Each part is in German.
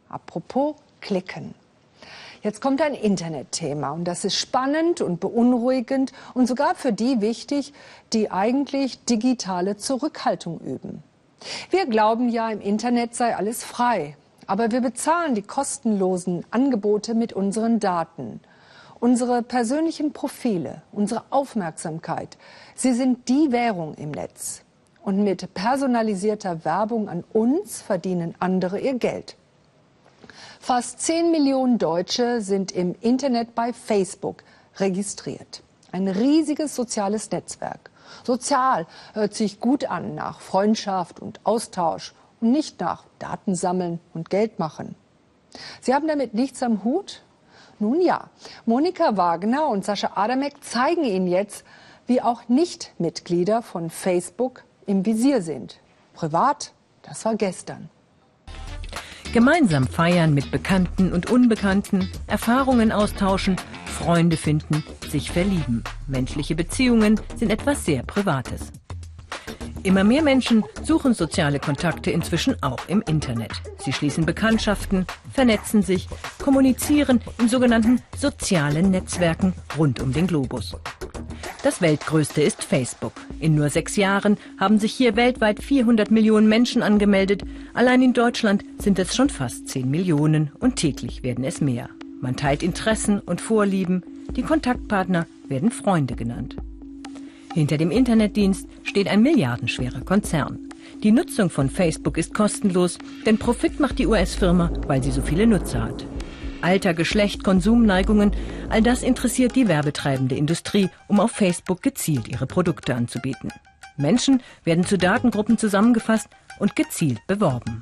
Apropos klicken. Jetzt kommt ein Internetthema und das ist spannend und beunruhigend und sogar für die wichtig, die eigentlich digitale Zurückhaltung üben. Wir glauben ja, im Internet sei alles frei, aber wir bezahlen die kostenlosen Angebote mit unseren Daten. Unsere persönlichen Profile, unsere Aufmerksamkeit, sie sind die Währung im Netz. Und mit personalisierter Werbung an uns verdienen andere ihr Geld. Fast 10 Millionen Deutsche sind im Internet bei Facebook registriert. Ein riesiges soziales Netzwerk. Sozial hört sich gut an nach Freundschaft und Austausch und nicht nach Daten sammeln und Geld machen. Sie haben damit nichts am Hut? Nun ja, Monika Wagner und Sascha Adamek zeigen Ihnen jetzt, wie auch Nicht-Mitglieder von Facebook im Visier sind. Privat, das war gestern. Gemeinsam feiern mit Bekannten und Unbekannten, Erfahrungen austauschen, Freunde finden, sich verlieben. Menschliche Beziehungen sind etwas sehr Privates. Immer mehr Menschen suchen soziale Kontakte inzwischen auch im Internet. Sie schließen Bekanntschaften, vernetzen sich, kommunizieren in sogenannten sozialen Netzwerken rund um den Globus. Das weltgrößte ist Facebook. In nur 6 Jahren haben sich hier weltweit 400 Millionen Menschen angemeldet. Allein in Deutschland sind es schon fast 10 Millionen und täglich werden es mehr. Man teilt Interessen und Vorlieben. Die Kontaktpartner werden Freunde genannt. Hinter dem Internetdienst steht ein milliardenschwerer Konzern. Die Nutzung von Facebook ist kostenlos, denn Profit macht die US-Firma, weil sie so viele Nutzer hat. Alter, Geschlecht, Konsumneigungen, all das interessiert die werbetreibende Industrie, um auf Facebook gezielt ihre Produkte anzubieten. Menschen werden zu Datengruppen zusammengefasst und gezielt beworben.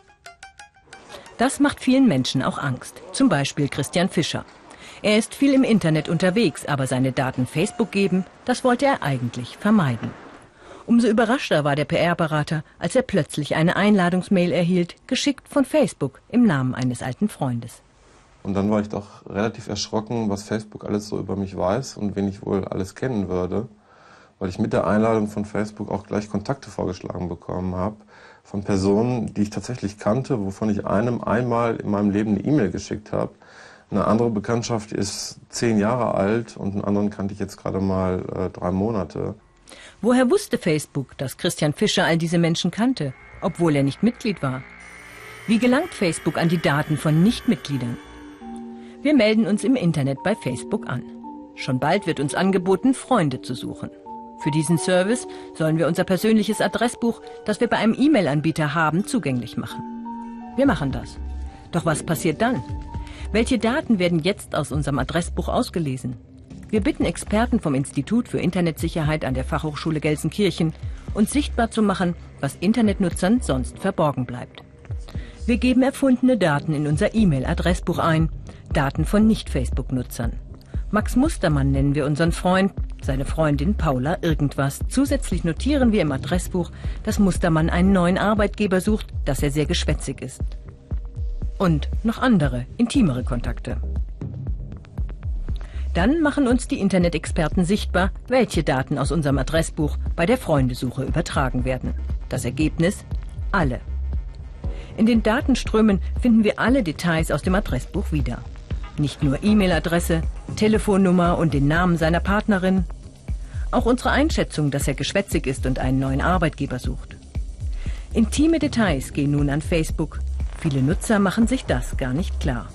Das macht vielen Menschen auch Angst, zum Beispiel Christian Fischer. Er ist viel im Internet unterwegs, aber seine Daten Facebook geben, das wollte er eigentlich vermeiden. Umso überraschter war der PR-Berater, als er plötzlich eine Einladungsmail erhielt, geschickt von Facebook im Namen eines alten Freundes. Und dann war ich doch relativ erschrocken, was Facebook alles so über mich weiß und wen ich wohl alles kennen würde, weil ich mit der Einladung von Facebook auch gleich Kontakte vorgeschlagen bekommen habe von Personen, die ich tatsächlich kannte, wovon ich einem einmal in meinem Leben eine E-Mail geschickt habe. Eine andere Bekanntschaft ist 10 Jahre alt und einen anderen kannte ich jetzt gerade mal 3 Monate. Woher wusste Facebook, dass Christian Fischer all diese Menschen kannte, obwohl er nicht Mitglied war? Wie gelangt Facebook an die Daten von Nichtmitgliedern? Wir melden uns im Internet bei Facebook an. Schon bald wird uns angeboten, Freunde zu suchen. Für diesen Service sollen wir unser persönliches Adressbuch, das wir bei einem E-Mail-Anbieter haben, zugänglich machen. Wir machen das. Doch was passiert dann? Welche Daten werden jetzt aus unserem Adressbuch ausgelesen? Wir bitten Experten vom Institut für Internetsicherheit an der Fachhochschule Gelsenkirchen, uns sichtbar zu machen, was Internetnutzern sonst verborgen bleibt. Wir geben erfundene Daten in unser E-Mail-Adressbuch ein, Daten von Nicht-Facebook-Nutzern. Max Mustermann nennen wir unseren Freund, seine Freundin Paula irgendwas. Zusätzlich notieren wir im Adressbuch, dass Mustermann einen neuen Arbeitgeber sucht, dass er sehr geschwätzig ist. Und noch andere, intimere Kontakte. Dann machen uns die Internet-Experten sichtbar, welche Daten aus unserem Adressbuch bei der Freundesuche übertragen werden. Das Ergebnis? Alle. In den Datenströmen finden wir alle Details aus dem Adressbuch wieder. Nicht nur E-Mail-Adresse, Telefonnummer und den Namen seiner Partnerin. Auch unsere Einschätzung, dass er geschwätzig ist und einen neuen Arbeitgeber sucht. Intime Details gehen nun an Facebook. Viele Nutzer machen sich das gar nicht klar.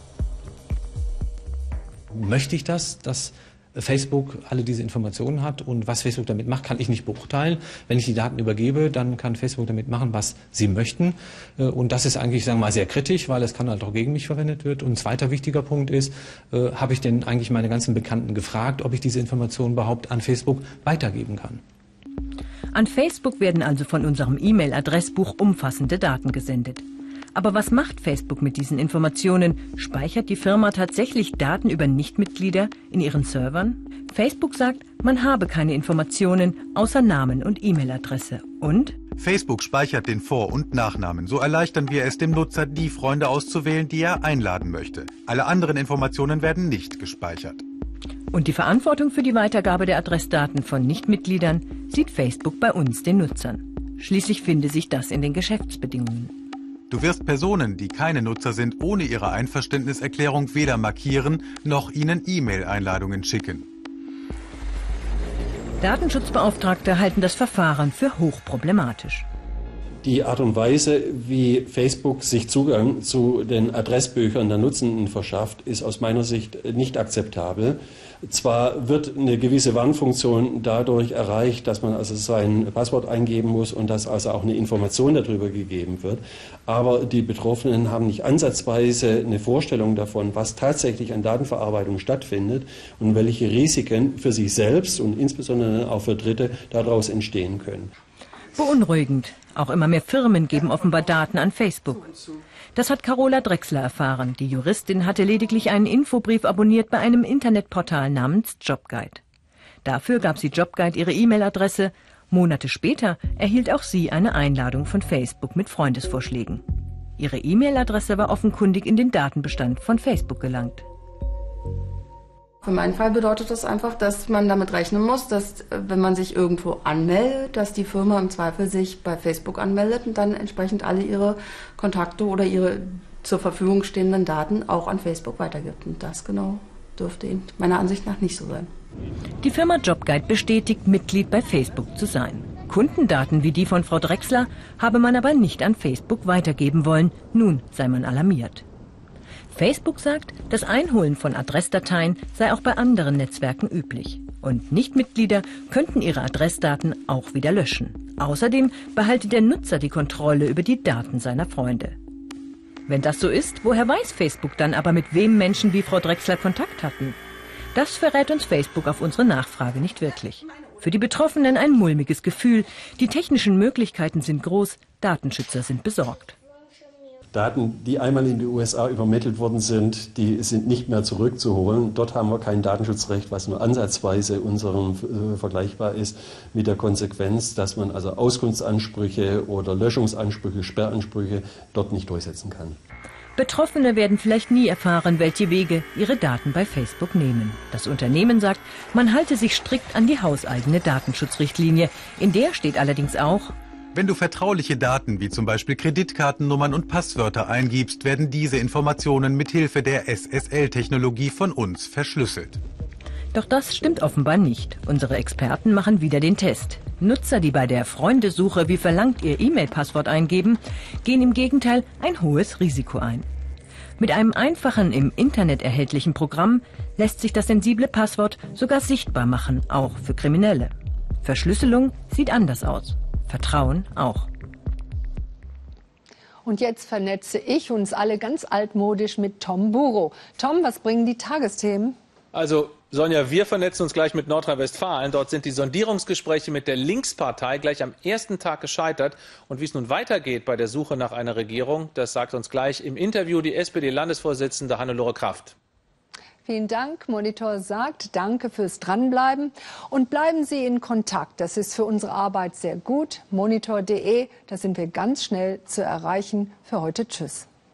Möchte ich das, dass Facebook alle diese Informationen hat, und was Facebook damit macht, kann ich nicht beurteilen. Wenn ich die Daten übergebe, dann kann Facebook damit machen, was sie möchten. Und das ist eigentlich, sagen wir mal, sehr kritisch, weil es kann halt auch gegen mich verwendet wird. Und ein zweiter wichtiger Punkt ist, habe ich denn eigentlich meine ganzen Bekannten gefragt, ob ich diese Informationen überhaupt an Facebook weitergeben kann? An Facebook werden also von unserem E-Mail-Adressbuch umfassende Daten gesendet. Aber was macht Facebook mit diesen Informationen? Speichert die Firma tatsächlich Daten über Nichtmitglieder in ihren Servern? Facebook sagt, man habe keine Informationen außer Namen und E-Mail-Adresse. Und? Facebook speichert den Vor- und Nachnamen. So erleichtern wir es dem Nutzer, die Freunde auszuwählen, die er einladen möchte. Alle anderen Informationen werden nicht gespeichert. Und die Verantwortung für die Weitergabe der Adressdaten von Nichtmitgliedern sieht Facebook bei uns, den Nutzern. Schließlich finde sich das in den Geschäftsbedingungen. Du wirst Personen, die keine Nutzer sind, ohne ihre Einverständniserklärung weder markieren noch ihnen E-Mail-Einladungen schicken. Datenschutzbeauftragte halten das Verfahren für hochproblematisch. Die Art und Weise, wie Facebook sich Zugang zu den Adressbüchern der Nutzenden verschafft, ist aus meiner Sicht nicht akzeptabel. Zwar wird eine gewisse Warnfunktion dadurch erreicht, dass man also sein Passwort eingeben muss und dass also auch eine Information darüber gegeben wird, aber die Betroffenen haben nicht ansatzweise eine Vorstellung davon, was tatsächlich an Datenverarbeitung stattfindet und welche Risiken für sich selbst und insbesondere auch für Dritte daraus entstehen können. Beunruhigend. Auch immer mehr Firmen geben offenbar Daten an Facebook. Das hat Carola Drechsler erfahren. Die Juristin hatte lediglich einen Infobrief abonniert bei einem Internetportal namens Jobguide. Dafür gab sie Jobguide ihre E-Mail-Adresse. Monate später erhielt auch sie eine Einladung von Facebook mit Freundesvorschlägen. Ihre E-Mail-Adresse war offenkundig in den Datenbestand von Facebook gelangt. Für meinen Fall bedeutet das einfach, dass man damit rechnen muss, dass wenn man sich irgendwo anmeldet, dass die Firma im Zweifel sich bei Facebook anmeldet und dann entsprechend alle ihre Kontakte oder ihre zur Verfügung stehenden Daten auch an Facebook weitergibt. Und das genau dürfte eben meiner Ansicht nach nicht so sein. Die Firma Jobguide bestätigt, Mitglied bei Facebook zu sein. Kundendaten wie die von Frau Drechsler habe man aber nicht an Facebook weitergeben wollen. Nun sei man alarmiert. Facebook sagt, das Einholen von Adressdateien sei auch bei anderen Netzwerken üblich. Und Nichtmitglieder könnten ihre Adressdaten auch wieder löschen. Außerdem behalte der Nutzer die Kontrolle über die Daten seiner Freunde. Wenn das so ist, woher weiß Facebook dann aber, mit wem Menschen wie Frau Drechsler Kontakt hatten? Das verrät uns Facebook auf unsere Nachfrage nicht wirklich. Für die Betroffenen ein mulmiges Gefühl. Die technischen Möglichkeiten sind groß, Datenschützer sind besorgt. Daten, die einmal in die USA übermittelt worden sind, die sind nicht mehr zurückzuholen. Dort haben wir kein Datenschutzrecht, was nur ansatzweise unserem vergleichbar ist, mit der Konsequenz, dass man also Auskunftsansprüche oder Löschungsansprüche, Sperransprüche dort nicht durchsetzen kann. Betroffene werden vielleicht nie erfahren, welche Wege ihre Daten bei Facebook nehmen. Das Unternehmen sagt, man halte sich strikt an die hauseigene Datenschutzrichtlinie. In der steht allerdings auch: Wenn du vertrauliche Daten wie zum Beispiel Kreditkartennummern und Passwörter eingibst, werden diese Informationen mithilfe der SSL-Technologie von uns verschlüsselt. Doch das stimmt offenbar nicht. Unsere Experten machen wieder den Test. Nutzer, die bei der Freundesuche wie verlangt ihr E-Mail-Passwort eingeben, gehen im Gegenteil ein hohes Risiko ein. Mit einem einfachen, im Internet erhältlichen Programm lässt sich das sensible Passwort sogar sichtbar machen, auch für Kriminelle. Verschlüsselung sieht anders aus. Vertrauen auch. Und jetzt vernetze ich uns alle ganz altmodisch mit Tom Buro. Tom, was bringen die Tagesthemen? Also Sonja, wir vernetzen uns gleich mit Nordrhein-Westfalen. Dort sind die Sondierungsgespräche mit der Linkspartei gleich am ersten Tag gescheitert. Und wie es nun weitergeht bei der Suche nach einer Regierung, das sagt uns gleich im Interview die SPD-Landesvorsitzende Hannelore Kraft. Vielen Dank. Monitor sagt, danke fürs Dranbleiben. Und bleiben Sie in Kontakt. Das ist für unsere Arbeit sehr gut. Monitor.de, da sind wir ganz schnell zu erreichen. Für heute tschüss.